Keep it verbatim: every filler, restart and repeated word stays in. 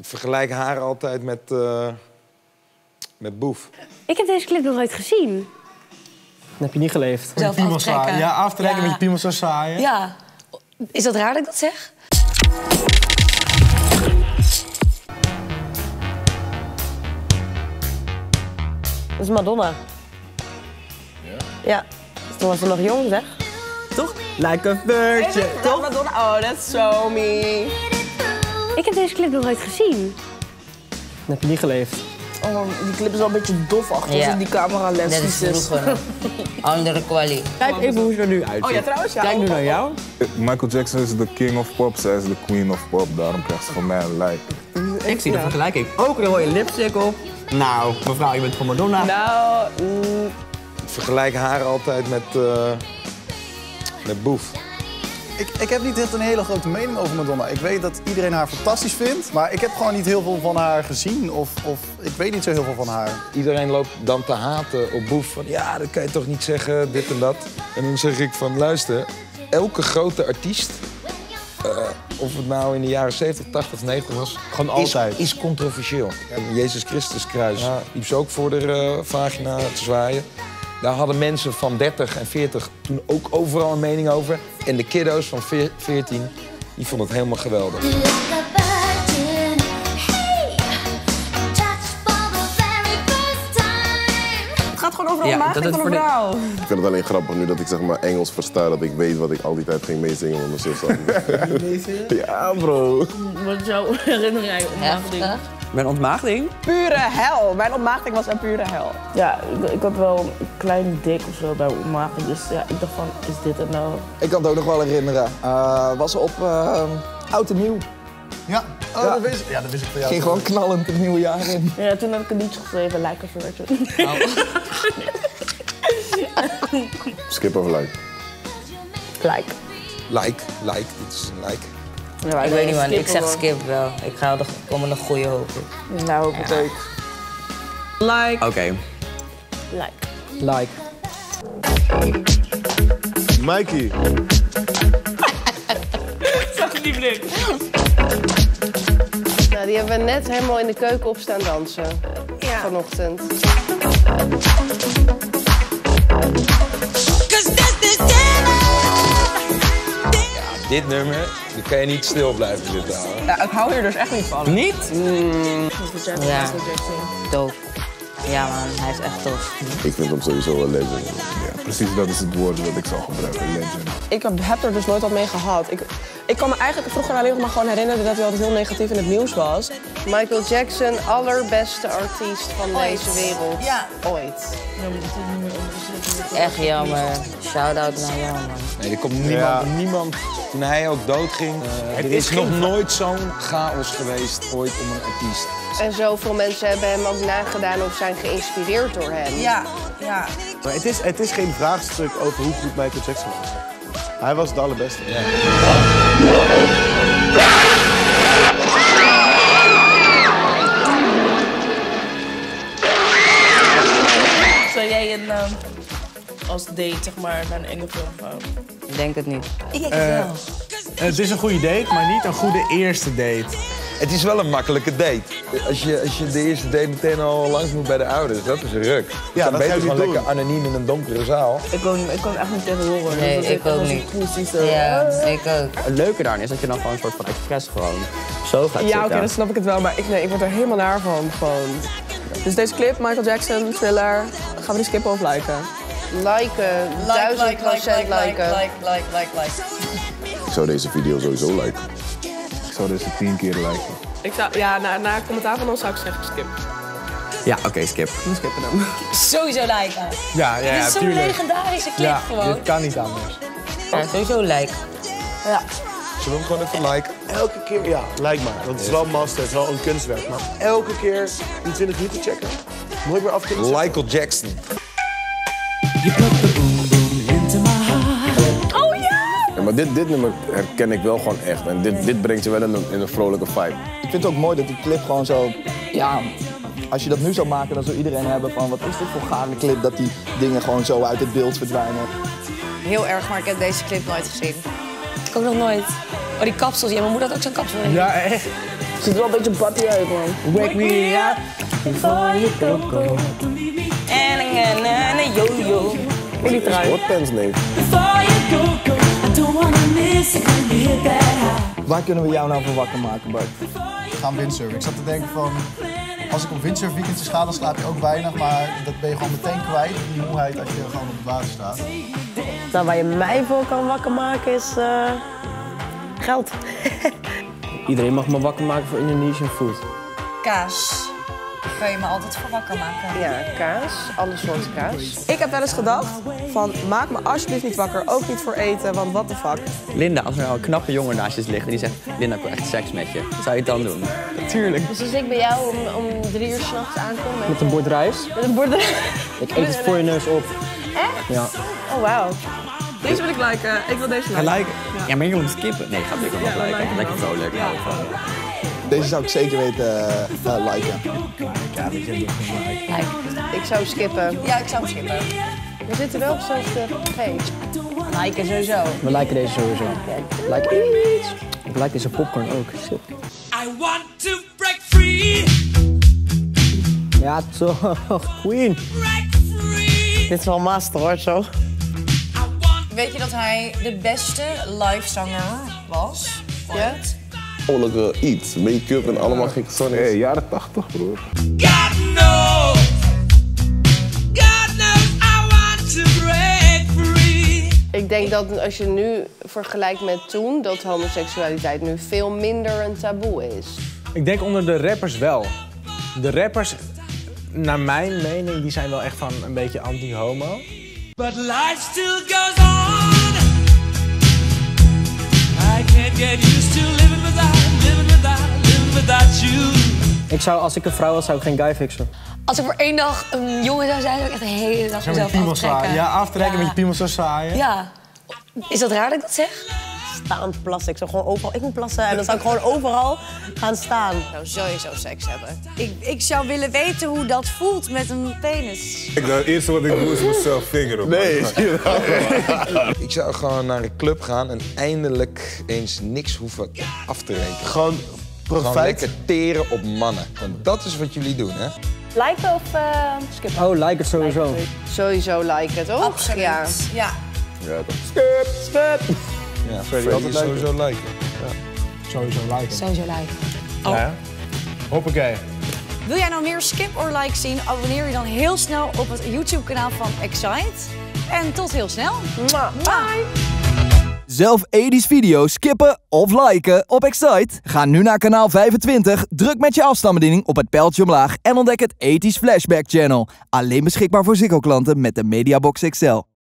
Ik vergelijk haar altijd met, uh, met Boef. Ik heb deze clip nog nooit gezien. Dat heb je niet geleefd. Zelf aftrekken. Ja, aftrekken ja. Met je piemel zo saaien. Ja. Is dat raar dat ik dat zeg? Dat is Madonna. Ja? Ja. Toen was ze nog jong, zeg. Toch? Like a virgin. Toch? Madonna. Oh, that's so me. Ik heb deze clip nog nooit gezien. Dat heb je niet geleefd. Oh, die clip is wel een beetje dof achter ja. Die camera lens. Dat is vroeger. Andere kwaliteit. Kijk even hoe ze er nu uitziet. Oh ja, trouwens, ja. Kijk nu naar jou. Michael Jackson is de king of pop, zij is de queen of pop. Daarom krijgt ze van mij een like. Ik zie de vergelijking. Ook een rode lipstick op. Nou, mevrouw, je bent van Madonna. Nou, mm. Ik vergelijk haar altijd met, uh, met Boef. Ik, ik heb niet een hele grote mening over Madonna. Ik weet dat iedereen haar fantastisch vindt, maar ik heb gewoon niet heel veel van haar gezien. Of, of ik weet niet zo heel veel van haar. Iedereen loopt dan te haten op Boef. Van ja, dat kan je toch niet zeggen, dit en dat. En dan zeg ik van luister, elke grote artiest, uh, of het nou in de jaren zeventig, tachtig of negentig was, gewoon altijd. Is, is controversieel. En Jezus Christus kruis ja. liep ze ook voor de uh, vagina te zwaaien. Daar hadden mensen van dertig en veertig toen ook overal een mening over. En de kiddo's van veertien, die vonden het helemaal geweldig. Het gaat gewoon over een ja, ontmaagding van een vrouw. De... Ik vind het alleen grappig nu dat ik zeg maar Engels versta, dat ik weet wat ik al die tijd ging meezingen onder mijn zus. Ja, bro. Wat is jouw herinnering ontmaagding? Mijn ontmaagding? Pure hel. Mijn ontmaagding was een pure hel. Ja, ik, ik had wel een klein dik of zo bij ontmaagding. Dus ja, ik dacht van, is dit het nou? Ik kan het ook nog wel herinneren. Uh, was op uh, Oud en Nieuw. Ja, oh, ja. Dat, wist ik. Ja, dat wist ik van jou. Ging gewoon knallend het nieuwe jaar in. Ja, toen heb ik een liedje geschreven, Like a Virgin. Oh. Skip of like? Like. Like, like, dit is een like. Ja, ik weet niet man, ik zeg skip wel. Ik ga er komen een goede hoop in. Nou, hoop het ja. ook. Like. Oké. Okay. Like. Like. Mikey. Zag je die blik? Nou, die hebben we net helemaal in de keuken op staan dansen. Ja. Vanochtend. Dit nummer, daar kan je niet stil blijven zitten houden. Ja, ik hou hier dus echt niet van. Niet? Mm. Ja, dope. Ja man, hij is echt tof. Ik vind hem sowieso een legend. Ja, precies dat is het woord dat ik zou gebruiken, legend. Ik heb er dus nooit wat mee gehad. Ik, ik kan me eigenlijk vroeger alleen nog maar gewoon herinneren dat hij altijd heel negatief in het nieuws was. Michael Jackson, allerbeste artiest van Ooit. Deze wereld. Ja. Ooit. Echt jammer. Shout-out naar jou, man. Nee, er komt niemand, ja. niemand... Toen hij ook doodging, uh, er is, is nog nooit zo'n chaos geweest ooit om een artiest. En zoveel mensen hebben hem ook nagedaan of zijn geïnspireerd door hem. Ja, ja. Maar het is, het is geen vraagstuk over hoe goed Michael Jackson was. Hij was de allerbeste. Ja. Zou jij een, uh, als date zeg maar, naar een enge film gaan? Ik denk het niet. Ik denk het uh, wel. Het is een goede date, maar niet een goede eerste date. Het is wel een makkelijke date. Als je, als je de eerste date meteen al langs moet bij de ouders, dat is een ruk. Je ja, kan dat beter gewoon doen. lekker anoniem in een donkere zaal. Ik kon, ik kon echt niet tegen horen. Nee, dus ik ook niet. Ja, ik ook. Het leuke daarin is dat je dan gewoon een soort van expres gewoon zo gaat ja, zitten. oké, okay, dan snap ik het wel, maar ik, nee, ik word er helemaal naar van. Gewoon. Dus deze clip, Michael Jackson, Thriller, gaan we die skippen of liken? Liken, duizend procent liken. Like, like, like, like. Ik zou deze video sowieso liken. Ik zou deze tien keer liken. Ik zou, ja, na, na commentaar van ons zou ik zeggen skip. Ja, oké, okay, skip. We skippen hem. Sowieso liken. Ja, ja, ja, dit is zo'n legendarische clip ja, gewoon. Dit kan niet anders. Ja, sowieso like. Ja. Zullen we hem gewoon even liken? Elke keer, ja, like maar. Dat is wel master, het is wel een kunstwerk. Maar elke keer die twintig minuten checken. Nooit meer af kunnen zetten. Michael Jackson. Oh ja! Ja, maar dit, dit nummer herken ik wel gewoon echt. En dit, dit brengt je wel in een, in een vrolijke vibe. Ik vind het ook mooi dat die clip gewoon zo... Ja, als je dat nu zou maken, dan zou iedereen hebben van... Wat is dit voor gave clip, dat die dingen gewoon zo uit het beeld verdwijnen. Heel erg, maar ik heb deze clip nooit gezien. Ik ook nog nooit. Oh, die kapsels. Ja, mijn moeder had ook zo'n kapsel. Ja, echt. ziet er wel een beetje bappie uit, man. Wake me up before you go go. En een en een yo-yo. In die trui. Hotpants neemt. Waar kunnen we jou nou voor wakker maken, Bart? We gaan windsurfen. Ik zat te denken van, als ik op windsurfweekendjes ga, dan slaap je ook weinig. Maar dat ben je gewoon meteen kwijt, die moeheid, als je gewoon op het water staat. Nou, waar je mij voor kan wakker maken is uh, geld. Iedereen mag me wakker maken voor Indonesian food. Kaas. Kan je me altijd voor wakker maken? Ja, kaas. Alle soorten kaas. Ik heb wel eens gedacht van, maak me alsjeblieft niet wakker, ook niet voor eten, want what the fuck. Linda, als er nou een knappe jongen naast je ligt en die zegt... Linda, ik wil echt seks met je. Zou je het dan doen? Natuurlijk. Dus als ik bij jou om, om drie uur s'nachts aankom... Met, Met een bord rijst. met een bord rijst. Ik eet het voor je neus op. Echt? Ja. Oh, wauw. Deze wil ik liken. Ik wil deze liken. Gelijk. Ja, maar je moet skippen. Nee, gaat lekker wel liken. Lekker vrolijk. Ja. Deze zou ik zeker weten uh, uh, liken. Ik zou skippen. Ja, ik zou hem skippen. We zitten wel op dezelfde page. Liken sowieso. We liken deze sowieso. Like iets. Ik like deze popcorn ook. Shit. I want to break free. Ja, toch. Queen. Dit is wel master hoor, zo. Weet je dat hij de beste livezanger was? Ja? Oorlijke iets, make-up en allemaal gekke songs. Hey, jaren tachtig, broer. God knows. God knows I want to break free. Ik denk dat als je nu vergelijkt met toen, dat homoseksualiteit nu veel minder een taboe is. Ik denk onder de rappers wel. De rappers, naar mijn mening, die zijn wel echt van een beetje anti-homo. But life still goes on. I can't get used to living without, living without, living without you. Ik zou, als ik een vrouw was, zou ik geen guy fixen. Als ik voor één dag een jongen zou zijn, zou ik echt de hele dag mezelf aftrekken. Ja, aftrekken Ja. met je piemels zo zwaaien. Ja. Is dat raar dat ik dat zeg? Staand plassen. Ik zou gewoon overal... Ik moet plassen en dan zou ik gewoon overal gaan staan. Ik zou sowieso seks hebben. Ik, ik zou willen weten hoe dat voelt met een penis. Ik, het eerste wat ik doe is mezelf vingeren. Nee, Ik zou gewoon naar een club gaan en eindelijk eens niks hoeven af te rekenen. Gewoon, gewoon profijt. lekker teren op mannen. Want dat is wat jullie doen, hè? Liken of uh, skippen? Oh, like het sowieso. Sowieso liken, toch? Absoluut. Ja. Ja. Ja, toch. Skip! Skip! Ja, Freddy, altijd sowieso liken. Sowieso liken. Sowieso liken. Ja. Hoppakee. Wil jij nou meer skip or like zien? Abonneer je dan heel snel op het YouTube-kanaal van Excite. En tot heel snel. Bye! Zelf tachtiger video's skippen of liken op Excite? Ga nu naar kanaal vijfentwintig, druk met je afstandsbediening op het pijltje omlaag en ontdek het tachtiger Flashback Channel. Alleen beschikbaar voor Ziggo klanten met de Mediabox X L.